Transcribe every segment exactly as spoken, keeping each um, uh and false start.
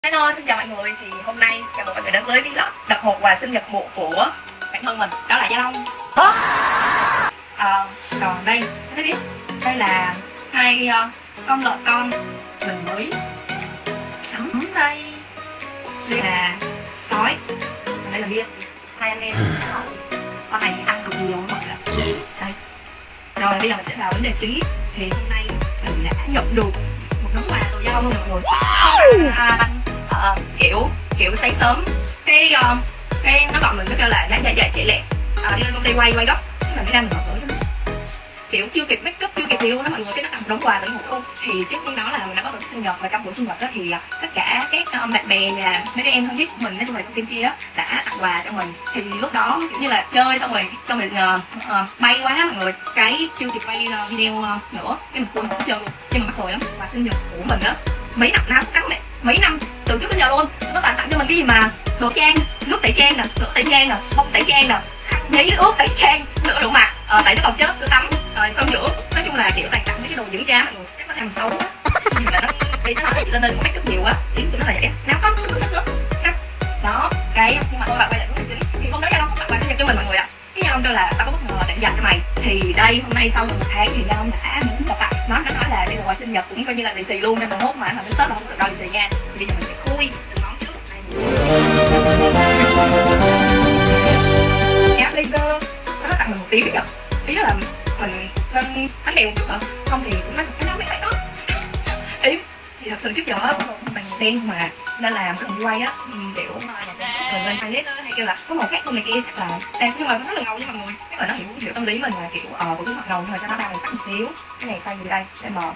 Hello, xin chào mọi người. Thì hôm nay chào mừng mọi người đến với vlog đập hộp quà sinh nhật muộn của bạn thân mình, đó là Gia Long. À, còn đây, các bạn biết, đây là hai uh, con lợn con mình mới sắm đây. Đây là sói, còn đây là Miên. Hai anh em. Con này thì ăn cực nhiều mọi người. Đây. Rồi bây giờ mình sẽ vào vấn đề chính. Thì hôm nay mình đã nhận được một món quà từ Gia Long luôn mọi người. À, Uh, kiểu kiểu sáng sớm cái uh, cái nó gọi mình nó kêu là dạ dạ dạ chạy lẹ uh, đi lên công ty quay quay gấp mình mới ra mình mở cửa cho nó, kiểu chưa kịp make up chưa kịp gì luôn đó mọi người, cái nó tặng đống quà tới một luôn. Thì trước đó là mình đã có bữa sinh nhật, và trong bữa sinh nhật đó thì uh, tất cả các uh, bạn bè nhà mấy đứa em thân thiết của mình nói chung là công ty kia đó đã tặng quà cho mình. Thì lúc đó kiểu như là chơi xong rồi xong rồi uh, uh, bay quá mọi người, cái chưa kịp quay uh, video uh, nữa cái mình quên hết trơn luôn. Nhưng mà mắc cười lắm, quà sinh nhật của mình đó mấy năm năm các mẹ mấy năm từ trước đến giờ luôn, nó tặng tặng cho mình cái gì mà đồ trang, nước tẩy trang nè, sữa tẩy trang nè, bông tẩy trang nè, giấy nước tẩy trang, sữa rửa mặt, ờ, tẩy nước bọt chất, sữa tắm, rồi xong rửa. Nói chung là kiểu tặng tặng mấy cái đồ dưỡng da mọi người, chắc nó làm xấu á. Nhưng mà nó đi nó nói chị lên lên make up nhiều quá, ý tụi nó là vậy á, nào có cứ thích nữa. Đó, cái nhưng mà thôi bạn quay lại vấn đề chính. Thì hôm đó Gia Long có tặng quà sinh nhật cho mình mọi người ạ. Cái Gia Long kêu là tao có bất ngờ để dành cho mày. Thì đây hôm nay sau một tháng thì Gia Long đã muốn gặp bạn. Nó đã nói là đây là quà sinh nhật cũng coi như là lì xì luôn, nên mình hốt mà mà đến Tết là không được đòi lì xì nha. Thì bây giờ mình sẽ khui từng món trước. Áp laser nó tặng mình một tí biết không? Ý là mình nên bánh bèo một chút hả? Không thì cũng nói cái nó mấy cái đó. Ý thì thật sự trước giờ á cũng bằng đen mà nên là cái đường quay á kiểu mình lên trang á hay kêu là có màu khác không này kia chắc là đang, nhưng mà nó rất là ngầu với mọi người. Chắc là nó hiểu hiểu tâm lý mình là kiểu ờ của cái mặt ngầu nhưng mà cho nó đang sẵn xíu. Cái này xay gì đây để mờ.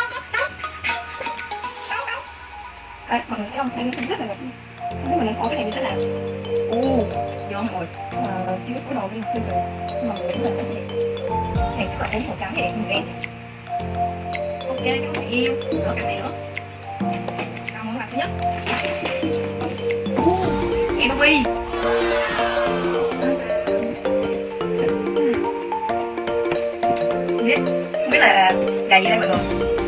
Đấy, mọi người thấy không? Đây nó rất là đẹp. Không biết mình đang có cái này như thế nào. Ồ, vô mọi người. Mà chưa biết có đồ đi chưa được. Nhưng mà mọi người chúng ta có sẽ này các loại bánh màu trắng này đẹp. Ok, các bạn yêu. Rồi cái này nữa. Xong món quà thứ nhất. Em Huy. Không biết, không biết là gà gì đây mọi người.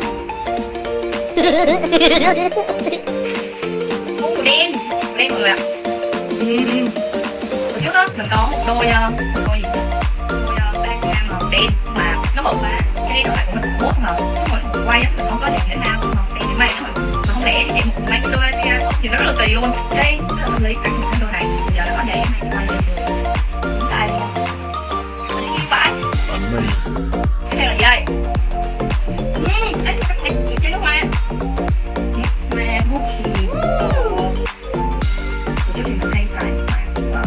Ô đen, đen mọi người ạ. Uhm. Hồi trước á mình có một đôi uh, một đôi gì đôi uh, màu đen mà nó bự quá, cái đôi lại của mình bốt mà mình quay á mình không có đẹp để nào màu đen để may nó mà không để thì em một may cái đôi này nhìn nó rất là kỳ luôn. Đây rất là tâm lý ăn một cái đôi này bây giờ là có để may may không sai luôn. Mình đi phải. Cái này là gì đây? Uhm, đấy các em chơi nước hoa. Gucci. Trước thì mình hay xài mà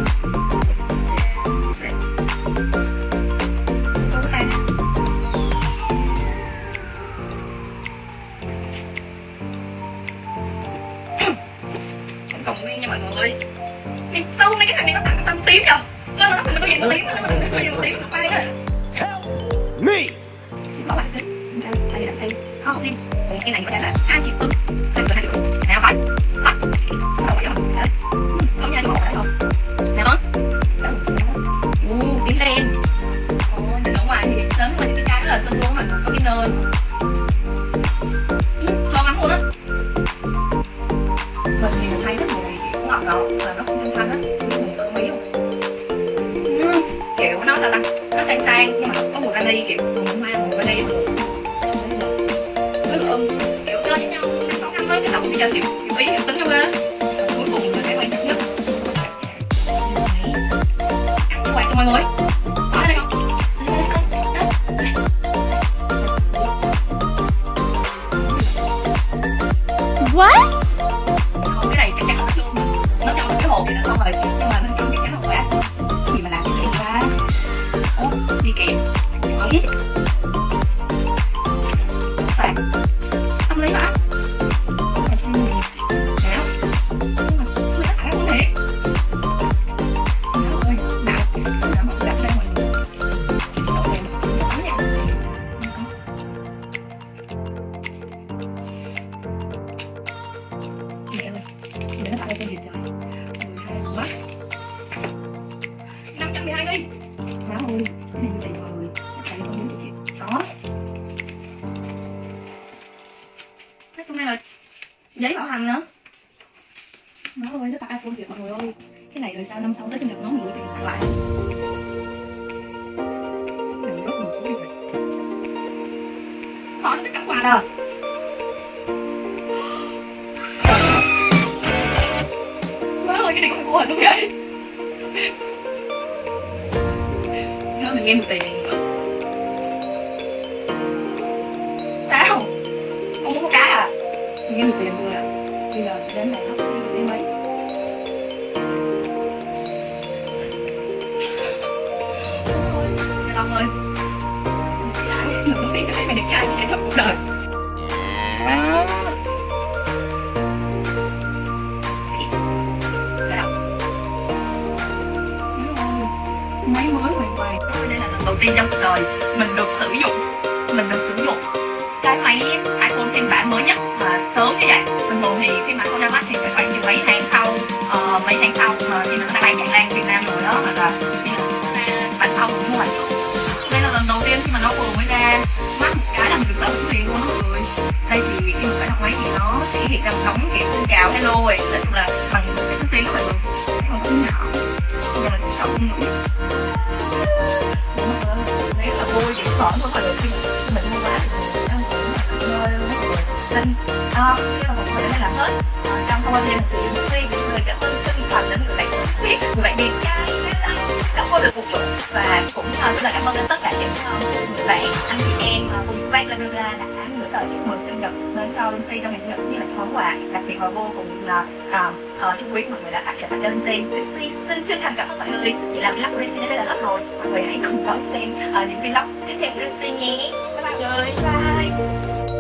mình còn nguyên nha mọi người. Thì sau này cái thằng này nó tặng tao một tím rồi. Nó nó nó có gì một tím, nó có gì một tím nó bay đó. Me. Xin bỏ lại xíu. Sao đây là đây. Không xin. Cái này có là hai triệu tư. Hai triệu tư. Nào phải. Hả? Không nha, chứ một phải không? Nào không? Ồ, tím đen. Ồ, nhìn ở ngoài thì sớm mà những cái trái rất là xinh luôn mà có cái nơ. Ngon lắm luôn á. Mình thì mình thấy rất mùi kiểu ngọt ngọt và nó không thanh thanh á, mùi không ý luôn. Kiểu nó sao ta? Nó sang sang nhưng mà có mùi vani, kiểu mùi hoa, mùi vani mọi người. Rất là ưng, kiểu chơi với nhau năm sáu năm tới cái xong bây giờ kiểu kiểu ý hiểu tính nhau ghê. Cuối cùng là cái quan trọng nhất ăn cho quạt cho mọi người. Ở đây không? What? Không, cái này chắc chắn là nó chưa nó trong cái hộp này là xong rồi, nhưng mà bên trong chắc chắn là quả cái gì mà làm cái này ra. Ủa, đi kèm đấy sạc tâm lý vãi. Là xin gì nào nhưng mà tôi đã thẳng không thiệt ơi nào nào một đặt đây mọi người đậu này một tấm nha. Mẹ ơi để nó tặng cho gì trời mười hai quá năm trăm mười hai ly má ơi cái này như vậy mọi người chắc phải không muốn chị đó. Nói chung đây là giấy bảo hành nữa. Nó ơi, nó tặng iPhone Việt mọi người ơi. Cái này rồi sao năm sau tới sinh nhật nó mình gửi tiền tặng lại. Này rất nhiều thứ này. Sao nó biết cắm quà đâu. Má ơi, cái này có phải mua hình không vậy? Nó mình nghe một tiền. Sao? Không có một cái à? Mình nghe một tiền thôi ạ. Bây giờ sẽ đến này nó siêu đi mấy. Long ơi, lần đầu tiên tôi thấy mày đẹp trai như vậy trong cuộc đời. Máy mới hoàn toàn. Đây là lần đầu tiên trong cuộc đời mình được sử dụng mình được sử dụng cái máy iPhone phiên bản mới nhất mà sớm như vậy. Bình thường thì khi mà iPhone ra mắt thì phải khoảng chừng mấy tháng sau, uh, mấy tháng sau mà khi mà nó đã bay tràn lan Việt Nam rồi đó, hoặc là khi mà bản sau cũng mua bản trước. Đây là lần đầu tiên khi mà nó vừa mới ra mắt một cái là mình được sở hữu liền luôn đó mọi người. Đây thì khi mà phải đọc máy thì nó sẽ hiện ra một đống kiểu xin chào hello rồi, nói chung là bằng một cái thức tiếng rất là lớn, không có nhỏ. Bây giờ mình sẽ chọn ngữ. Đấy là vui dễ sợ không phải là khi mình mua bán thì mình sẽ nơi luôn mọi người. Xin đó, cái là một người đã làm hết trong không bao giờ một tiền phi những người cảm ơn chân thành đến người bạn biết người bạn đẹp trai cảm ơn được một chút, và cũng rất là cảm ơn đến tất cả những người bạn anh chị em cùng các bác lên đã gửi lời chúc mừng sinh nhật đến cho Lindsay trong ngày sinh nhật cũng như là món quà đặc biệt và vô cùng là uh, trân quý mọi người đã tặng cho Lindsay. Lindsay xin chân thành cảm ơn mọi người. Vậy là vlog của Lindsay đến đây là hết rồi, mọi người hãy cùng đón xem uh, những vlog tiếp theo của Lindsay nhé. Bye bye mọi người, bye.